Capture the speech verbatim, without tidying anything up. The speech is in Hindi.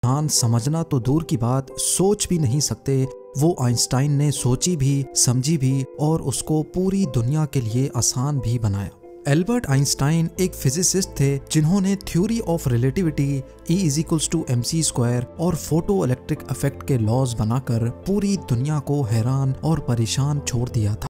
आसान समझना तो दूर की बात, सोच भी नहीं सकते, वो आइंस्टाइन ने सोची भी, समझी भी और उसको पूरी दुनिया के लिए आसान भी बनाया। एल्बर्ट आइंस्टाइन एक फिजिसिस्ट थे जिन्होंने theory of relativity, E is equals to M C square और फोटो इलेक्ट्रिक इफेक्ट के लॉज बनाकर पूरी दुनिया को हैरान और परेशान छोड़ दिया था।